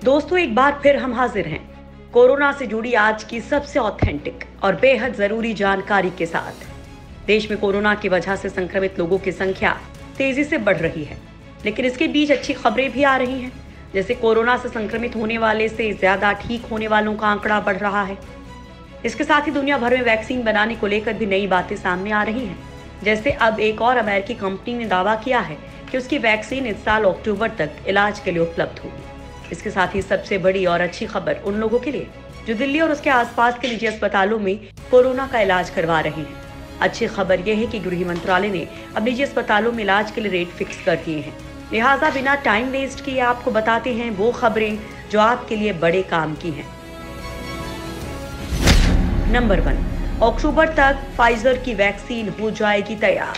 दोस्तों, एक बार फिर हम हाजिर हैं कोरोना से जुड़ी आज की सबसे ऑथेंटिक और बेहद जरूरी जानकारी के साथ। देश में कोरोना की वजह से संक्रमित लोगों की संख्या तेजी से बढ़ रही है, लेकिन इसके बीच अच्छी खबरें भी आ रही हैं। जैसे कोरोना से संक्रमित होने वाले से ज्यादा ठीक होने वालों का आंकड़ा बढ़ रहा है। इसके साथ ही दुनिया भर में वैक्सीन बनाने को लेकर भी नई बातें सामने आ रही हैं। जैसे अब एक और अमेरिकी कंपनी ने दावा किया है कि उसकी वैक्सीन इस साल अक्टूबर तक इलाज के लिए उपलब्ध होगी। इसके साथ ही सबसे बड़ी और अच्छी खबर उन लोगों के लिए जो दिल्ली और उसके आसपास के निजी अस्पतालों में कोरोना का इलाज करवा रहे हैं। अच्छी खबर यह है कि गृह मंत्रालय ने अब निजी अस्पतालों में इलाज के लिए रेट फिक्स कर दिए हैं। लिहाजा बिना टाइम वेस्ट किए आपको बताते हैं वो खबरें जो आपके लिए बड़े काम की हैं। नंबर 1, अक्टूबर तक फाइजर की वैक्सीन हो जाएगी तैयार।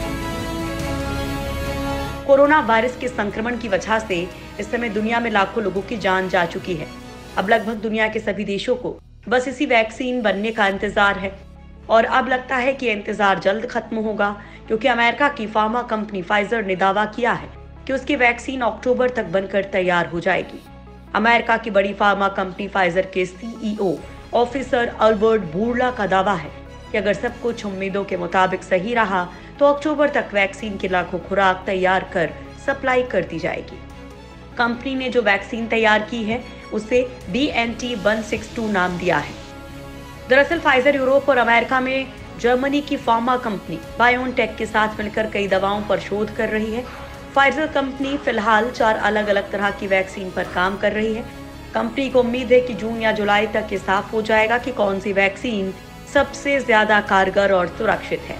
कोरोना वायरस के संक्रमण की वजह से इस समय दुनिया में लाखों लोगों की जान जा चुकी है। अब लगभग दुनिया के सभी देशों को बस इसी वैक्सीन बनने का इंतजार है और अब लगता है कि इंतजार जल्द खत्म होगा, क्योंकि अमेरिका की फार्मा कंपनी फाइजर ने दावा किया है कि उसकी वैक्सीन अक्टूबर तक बनकर तैयार हो जाएगी। अमेरिका की बड़ी फार्मा कंपनी फाइजर के CEO ऑफिसर अल्बर्ट बूर्ला का दावा है कि अगर सब कुछ उम्मीदों के मुताबिक सही रहा तो अक्टूबर तक वैक्सीन की लाखों खुराक तैयार कर सप्लाई कर दी जाएगी। कंपनी ने जो वैक्सीन तैयार की है उसे BNT162 नाम दिया है। दरअसल फाइजर यूरोप और अमेरिका में जर्मनी की फार्मा कंपनी बायोनटेक के साथ मिलकर कई दवाओं पर शोध कर रही है। फाइजर कंपनी फिलहाल 4 अलग अलग तरह की वैक्सीन पर काम कर रही है। कंपनी को उम्मीद है कि जून या जुलाई तक ये साफ हो जाएगा कि कौन सी वैक्सीन सबसे ज्यादा कारगर और सुरक्षित है।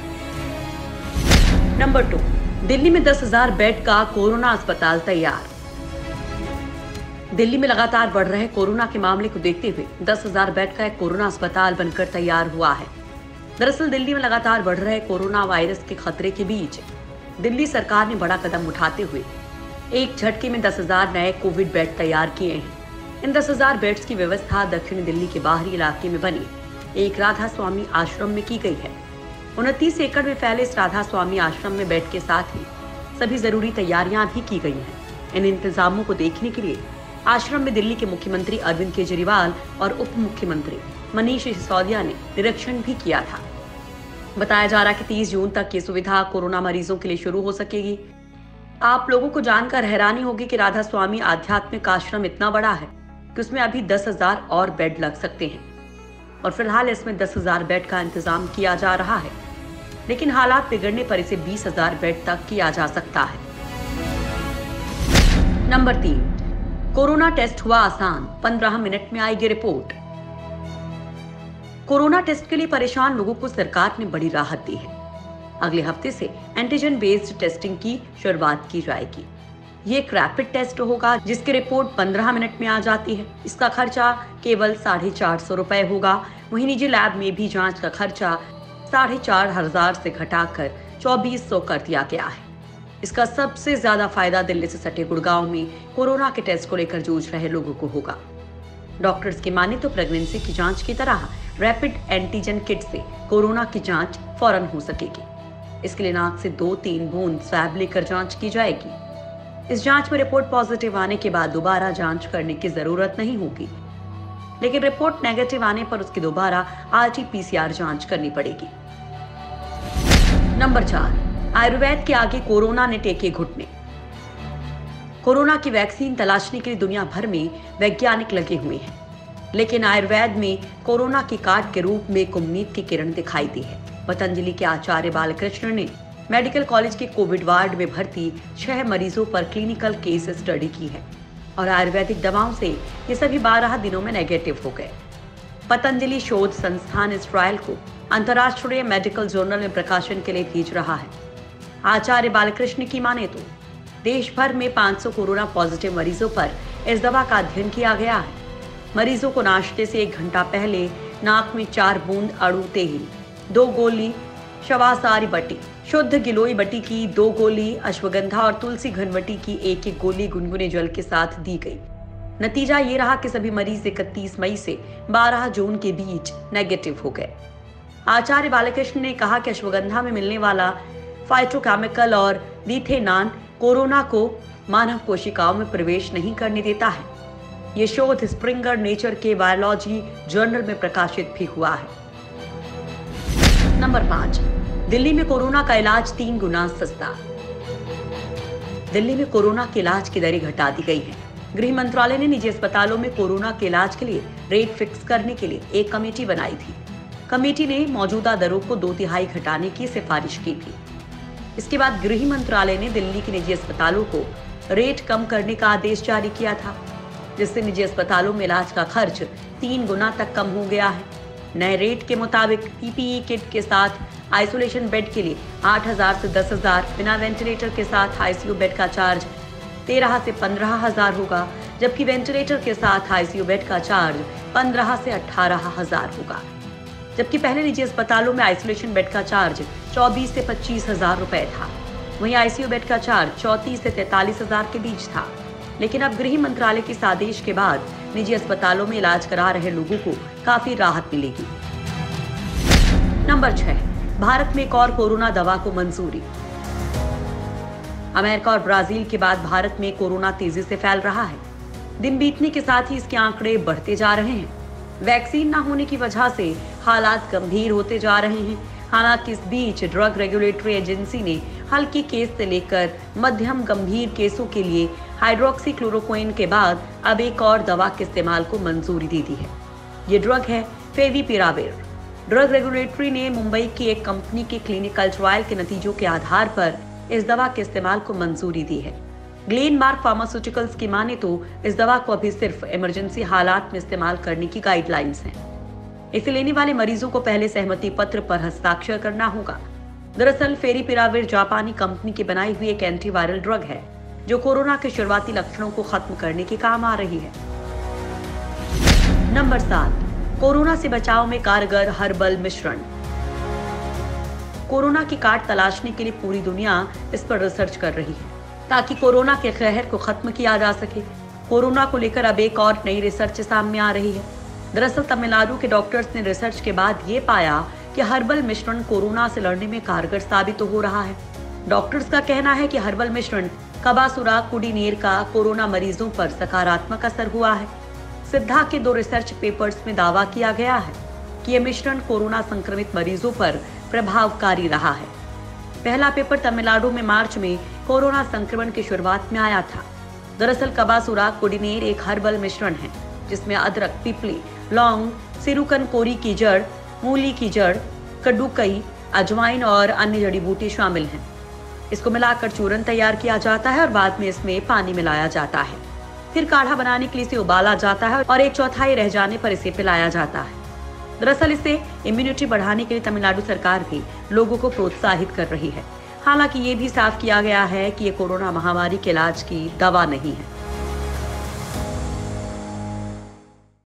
नंबर 2, दिल्ली में 10,000 बेड का कोरोना अस्पताल तैयार। दिल्ली में लगातार बढ़ रहे कोरोना के मामले को देखते हुए 10,000 बेड का एक कोरोना अस्पताल बनकर तैयार हुआ है। दरअसल दिल्ली में लगातार बढ़ रहे कोरोना वायरस के खतरे के बीच दिल्ली सरकार ने बड़ा कदम उठाते हुए एक झटके में 10,000 नए कोविड बेड तैयार किए हैं। इन 10,000 बेड्स की व्यवस्था दक्षिण दिल्ली के बाहरी इलाके में बनी एक राधा स्वामी आश्रम में की गई है। 29 एकड़ में फैले इस राधा स्वामी आश्रम में बेड के साथ ही सभी जरूरी तैयारियां भी की गई हैं। इन इंतजामों को देखने के लिए आश्रम में दिल्ली के मुख्यमंत्री अरविंद केजरीवाल और उप मुख्यमंत्री मनीष सिसोदिया ने निरीक्षण भी किया था। बताया जा रहा है कि 30 जून तक ये सुविधा कोरोना मरीजों के लिए शुरू हो सकेगी। आप लोगों को जानकर हैरानी होगी कि राधा स्वामी आध्यात्मिक आश्रम इतना बड़ा है कि उसमें अभी 10,000 और बेड लग सकते हैं और फिलहाल इसमें 10,000 बेड का इंतजाम किया जा रहा है, लेकिन हालात बिगड़ने पर इसे 20,000 बेड तक किया जा सकता है। नंबर 3, कोरोना टेस्ट हुआ आसान, 15 मिनट में आएगी रिपोर्ट। कोरोना टेस्ट के लिए परेशान लोगों को सरकार ने बड़ी राहत दी है। अगले हफ्ते से एंटीजन बेस्ड टेस्टिंग की शुरुआत की जाएगी। ये एक रैपिड टेस्ट होगा जिसकी रिपोर्ट 15 मिनट में आ जाती है। इसका खर्चा केवल 450 रुपए होगा। वहीं निजी लैब में भी जांच का खर्चा 4,500 से घटाकर 2,400 कर दिया गया है। इसका सबसे ज्यादा फायदा दिल्ली से सटे गुड़गांव में कोरोना के टेस्ट को लेकर जूझ रहे लोगों को होगा। डॉक्टर्स की माने तो प्रेगनेंसी की जांच की तरह रैपिड एंटीजन किट से कोरोना की जांच फौरन हो सकेगी। इसके लिए नाक से 2-3 बूंद स्वैब लेकर जांच की जाएगी। इस जांच में रिपोर्ट पॉजिटिव आने के बाद दोबारा जांच करने की जरूरत नहीं होगी, लेकिन रिपोर्ट नेगेटिव आने पर उसकी दोबारा RT-PCR जांच करनी पड़ेगी। नंबर 4, आयुर्वेद के आगे कोरोना ने टेके घुटने। कोरोना की वैक्सीन तलाशने के लिए दुनिया भर में वैज्ञानिक लगे हुए हैं, लेकिन आयुर्वेद में कोरोना की काट के रूप में एक उम्मीद की किरण दिखाई दी है। पतंजलि के आचार्य बालकृष्ण ने मेडिकल कॉलेज के कोविड वार्ड में भर्ती 6 मरीजों पर क्लिनिकल केस स्टडी की है और आयुर्वेदिक दवाओं से ये सभी 12 दिनों में नेगेटिव हो गए। पतंजलि शोध संस्थान इस ट्रायल को अंतर्राष्ट्रीय मेडिकल जर्नल में प्रकाशन के लिए भेज रहा है। आचार्य बालकृष्ण की माने तो देश भर में 500 कोरोना पॉजिटिव मरीजों पर इस दवा का अध्ययन किया गया है। मरीजों को नाश्ते से 1 घंटा पहले नाक में 4 बूंद अड़ूते ही 2 गोली शवासारी बटी, शुद्ध गिलोय बटी की 2 गोली, अश्वगंधा और तुलसी घनवटी की 1-1 गोली गुनगुने जल के साथ दी गई। नतीजा ये रहा कि सभी मरीज 31 मई से 12 जून के बीच नेगेटिव हो गए। आचार्य बालकृष्ण ने कहा कि अश्वगंधा में मिलने वाला फाइटोकेमिकल और लीथेनान कोरोना को मानव कोशिकाओं में प्रवेश नहीं करने देता है। ये शोध स्प्रिंगर नेचर के बायोलॉजी जर्नल में प्रकाशित भी हुआ है। नंबर 5, दिल्ली में कोरोना का इलाज 3 गुना सस्ता। दिल्ली में कोरोना के इलाज की दरें घटा दी गई हैं। गृह मंत्रालय ने निजी अस्पतालों में कोरोना के इलाज के लिए रेट फिक्स करने के लिए एक कमेटी बनाई थी। कमेटी ने मौजूदा दरों को 2/3 घटाने की सिफारिश की थी। इसके बाद गृह मंत्रालय ने दिल्ली के निजी अस्पतालों को रेट कम करने का आदेश जारी किया था, जिससे निजी अस्पतालों में इलाज का खर्च 3 गुना तक कम हो गया है। नए रेट के मुताबिक पीपीई किट के साथ आइसोलेशन बेड के लिए 8,000 से 10,000, बिना वेंटिलेटर के साथ आईसीयू बेड का चार्ज 13 से 15,000 होगा, जबकि वेंटिलेटर के साथ आईसीयू बेड का चार्ज 15 से 18,000 होगा। जबकि पहले निजी अस्पतालों में आइसोलेशन बेड का चार्ज 24 से 25,000 रुपए था, वहीं आईसीयू बेड का चार्ज 34 से 43,000 के बीच था। लेकिन अब गृह मंत्रालय के इस आदेश के बाद निजी अस्पतालों में इलाज करा रहे लोगों को काफी राहत मिलेगी। नंबर 6, भारत में एक और कोरोना दवा को मंजूरी। अमेरिका और ब्राजील के बाद भारत में कोरोना तेजी से फैल रहा है। दिन बीतने के साथ ही इसके आंकड़े बढ़ते जा रहे हैं। वैक्सीन न होने की वजह से हालात गंभीर होते जा रहे हैं। हालांकि इस बीच ड्रग रेगुलेटरी एजेंसी ने हल्के केस से लेकर मध्यम गंभीर केसों के लिए हाइड्रोक्सीक्लोरोक्विन के बाद अब एक और दवा के इस्तेमाल को मंजूरी दे दी है। ये ड्रग है फेविपिराविर। ड्रग रेगुलेटरी ने मुंबई की एक कंपनी के क्लिनिकल ट्रायल के नतीजों के आधार पर इस दवा के इस्तेमाल को मंजूरी दी है। ग्लेनमार्क फार्मास्यूटिकल्स की माने तो इस दवा को अभी सिर्फ इमरजेंसी हालात में इस्तेमाल करने की गाइडलाइंस हैं। इसे लेने वाले मरीजों को पहले सहमति पत्र पर हस्ताक्षर करना होगा। दरअसल फेविपिराविर जापानी कंपनी की बनाई हुई एक एंटीवायरल ड्रग है जो कोरोना के शुरुआती लक्षणों को खत्म करने के काम आ रही है। नंबर 7, कोरोना से बचाव में कारगर हर्बल मिश्रण। कोरोना की काट तलाशने के लिए पूरी दुनिया इस पर रिसर्च कर रही है ताकि कोरोना के कहर को खत्म किया जा सके। कोरोना को लेकर अब एक और नई रिसर्च सामने आ रही है। दरअसल तमिलनाडु के डॉक्टर्स ने रिसर्च के बाद ये पाया कि हर्बल मिश्रण कोरोना से लड़ने में कारगर साबित हो रहा है। डॉक्टर्स का कहना है कि हर्बल मिश्रण कबासुरा कुडिनेर का कोरोना मरीजों पर सकारात्मक असर हुआ है। सिद्धा के 2 रिसर्च पेपर्स में दावा किया गया है कि यह मिश्रण कोरोना संक्रमित मरीजों पर प्रभावकारी रहा है। पहला पेपर तमिलनाडु में मार्च में कोरोना संक्रमण की शुरुआत में आया था। दरअसल कबासुरा कुडिनेर एक हर्बल मिश्रण है जिसमें अदरक, पिपली, लौंग, सिरुकन कोरी की जड़, मूली की जड़, कद्दूकई, अजवाइन और अन्य जड़ी बूटी शामिल हैं। इसको मिलाकर चूर्ण तैयार किया जाता है और बाद में इसमें पानी मिलाया जाता है। फिर काढ़ा बनाने के लिए इसे उबाला जाता है और 1/4 रह जाने पर इसे पिलाया जाता है। दरअसल इसे इम्यूनिटी बढ़ाने के लिए तमिलनाडु सरकार भी लोगों को प्रोत्साहित कर रही है। हालांकि ये भी साफ किया गया है कि ये कोरोना महामारी के इलाज की दवा नहीं है।